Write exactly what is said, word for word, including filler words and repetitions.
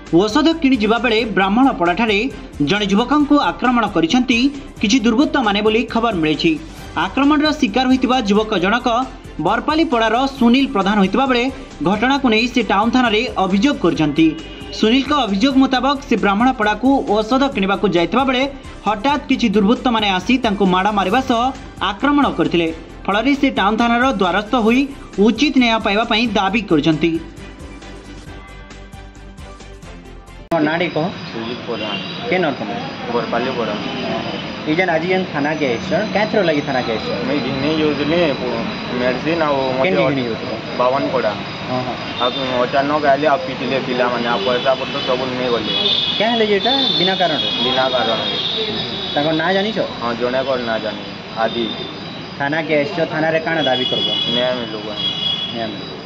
औषध किणी जिबा बेले ब्राह्मणपड़ाठारे जड़े युवक को आक्रमण करिसेंती किछि दुर्बृत्त माने बोली खबर मिली। आक्रमणर शिकार होइतिबा युवक जनक बरपालीपड़ार सुनील प्रधान होइतिबा बेले घटना को नहीं से टाउन थाना रे अभियोग करछंती। सुनील का अभियोग मुताबक से ब्राह्मणपड़ा को औषध किणवा को जाइतिबा बेले हठात किछि दुर्बृत्त माने आसी तांको माड़ा मारिबा सह आक्रमण करथिले। फଳରେ से टाउन थानार द्वारस्थ होई उचित न्याय पाइबा पई दाबी करछंती। नाड़ी कह सुजीत प्रधान के न तुम बरपाली पड़ा इजन आज जन थाना के आइछ कैथरो लगी थाना के आइछ मैं जिन्ने यूजने मेडिसिन आ केन जिनी यूज बावन पड़ा हां हां अब अचानक आले आप पिटले पिला माने आप पैसा पत्र सब नहीं गले क्या है जेटा बिना कारण बिना कारण ताको ना जानी छो हां जने कर ना जानी आदि थाना के आइछ थाना रे काना दाबी करबो न्याय मिलुगा न्याय मिलुगा।